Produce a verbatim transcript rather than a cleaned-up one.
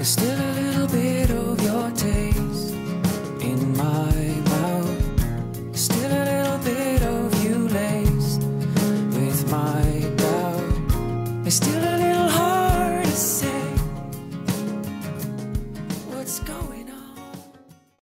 there's still a little bit of your taste.